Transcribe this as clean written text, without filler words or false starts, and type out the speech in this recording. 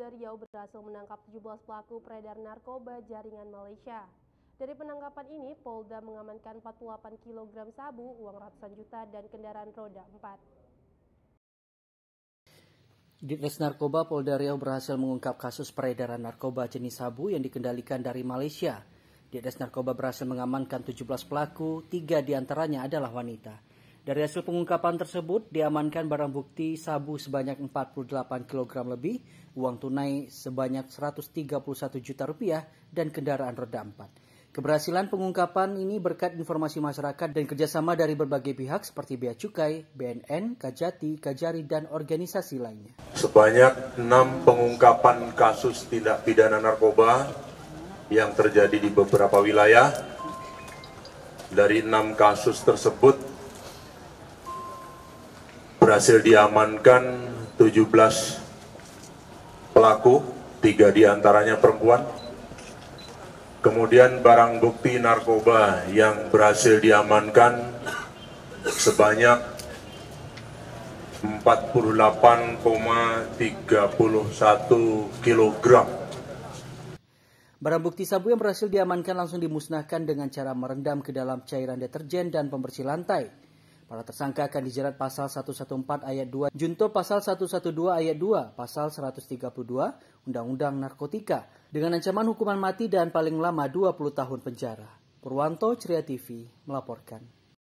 Riau berhasil menangkap 17 pelaku peredar narkoba jaringan Malaysia. Dari penangkapan ini, Polda mengamankan 48 kg sabu, uang ratusan juta, dan kendaraan roda 4. Ditres Narkoba Polda Riau berhasil mengungkap kasus peredaran narkoba jenis sabu yang dikendalikan dari Malaysia. Ditres Narkoba berhasil mengamankan 17 pelaku, 3 diantaranya adalah wanita. Dari hasil pengungkapan tersebut, diamankan barang bukti sabu sebanyak 48 kg lebih, uang tunai sebanyak 131 juta rupiah, dan kendaraan roda 4. Keberhasilan pengungkapan ini berkat informasi masyarakat dan kerjasama dari berbagai pihak seperti Bea Cukai, BNN, Kajati, Kajari, dan organisasi lainnya. Sebanyak 6 pengungkapan kasus tindak pidana narkoba yang terjadi di beberapa wilayah. Dari 6 kasus tersebut, berhasil diamankan 17 pelaku, 3 diantaranya perempuan. Kemudian barang bukti narkoba yang berhasil diamankan sebanyak 48,31 kg. Barang bukti sabu yang berhasil diamankan langsung dimusnahkan dengan cara merendam ke dalam cairan deterjen dan pembersih lantai. Para tersangka akan dijerat pasal 114 ayat 2, junto pasal 112 ayat 2, pasal 132 Undang-Undang Narkotika dengan ancaman hukuman mati dan paling lama 20 tahun penjara. Purwanto, Ceria TV melaporkan.